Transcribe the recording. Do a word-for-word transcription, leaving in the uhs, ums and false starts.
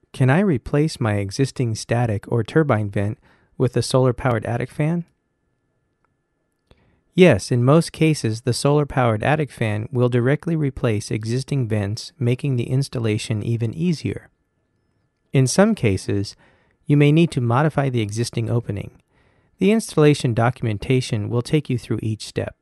Can I replace my existing static or turbine vent with a solar-powered attic fan? Yes, in most cases, the solar-powered attic fan will directly replace existing vents, making the installation even easier. In some cases, you may need to modify the existing opening. The installation documentation will take you through each step.